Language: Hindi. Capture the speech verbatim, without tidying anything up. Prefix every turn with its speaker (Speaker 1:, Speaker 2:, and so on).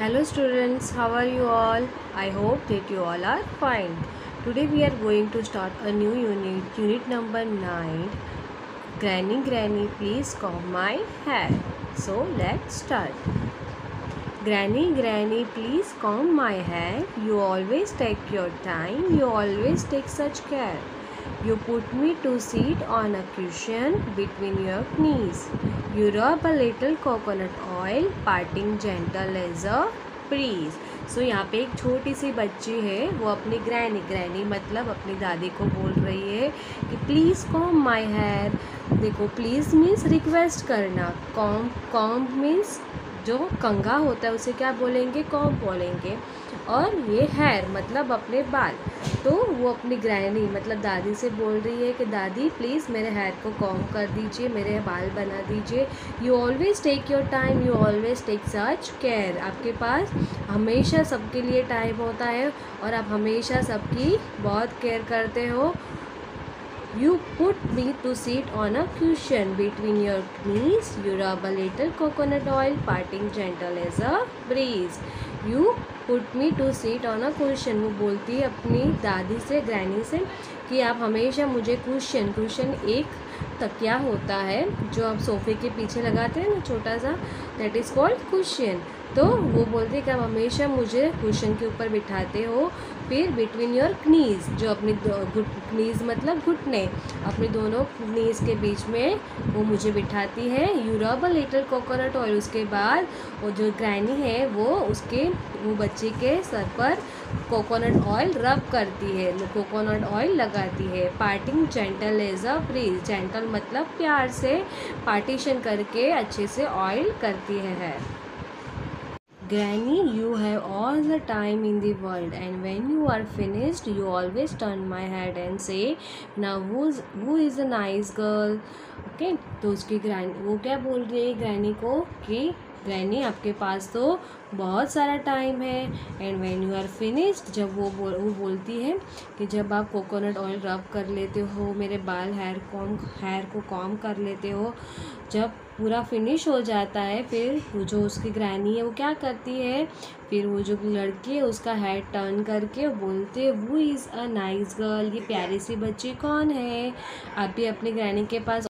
Speaker 1: Hello students, how are you all? I hope that you all are fine. Today we are going to start a new unit, unit number nine. Granny, Granny, please comb my hair. So let's start. Granny, Granny, please comb my hair. You always take your time, you always take such care. You put me to sit on a cushion between your knees. You rub a little coconut oil, parting gentle as a breeze. So so, यहाँ पे एक छोटी सी बच्ची है, वो अपनी ग्रैनी ग्रैनी मतलब अपनी दादी को बोल रही है कि प्लीज़ कॉम माई हेयर. देखो, प्लीज़ मीन्स रिक्वेस्ट करना, कॉम कॉम मीन्स जो कंघा होता है उसे क्या बोलेंगे, कॉम बोलेंगे. और ये हेयर मतलब अपने बाल. तो वो अपनी ग्रैनी मतलब दादी से बोल रही है कि दादी प्लीज़ मेरे हेयर को कॉम कर दीजिए, मेरे बाल बना दीजिए. You always take your time, you always take such care. आपके पास हमेशा सबके लिए टाइम होता है और आप हमेशा सबकी बहुत केयर करते हो. You put me to sit on a cushion between your knees. You rub a little coconut oil, parting gentle as a breeze. You put me to sit on a cushion. वो बोलती है अपनी दादी से, ग्रैनी से, कि आप हमेशा मुझे कुशन, कुशन एक तकिया होता है जो आप सोफ़े के पीछे लगाते हैं ना, छोटा सा, दैट इज़ कॉल्ड कुशन. तो वो बोलते हैं कि आप हमेशा मुझे कुशन के ऊपर बिठाते हो. फिर बिटवीन योर कनीज़, जो अपनी कनीज़ मतलब घुटने, अपने दोनों कनीज़ के बीच में वो मुझे बिठाती है. You rub a little coconut oil. उसके बाद वो जो ग्रैनी है वो उसके वो बच्चे के सर पर कोकोनट ऑयल रब करती है, कोकोनट ऑयल लगाती है. Parting gentle as a breeze. Gentle मतलब प्यार से पार्टीशन करके अच्छे से ऑयल करती है. Granny, you have all the time in the world, and when you are finished, you always turn my head and say, now who's who is a nice girl? Okay, तो उसकी ग्रैन वो क्या बोल रही है ग्रैनी को कि ग्रैनी आपके पास तो बहुत सारा टाइम है. And when you are finished, जब वो बोल वो बोलती है कि जब आप कोकोनट ऑयल रब कर लेते हो, मेरे बाल हेयर कॉम हेयर को कॉम कर लेते हो, जब पूरा फिनिश हो जाता है, फिर वो जो उसकी ग्रैनी है वो क्या करती है, फिर वो जो लड़की है उसका हेड टर्न करके बोलते हैं, वो इज़ अ नाइस गर्ल. ये प्यारी सी बच्ची कौन है. आप भी अपनी ग्रैनी के पास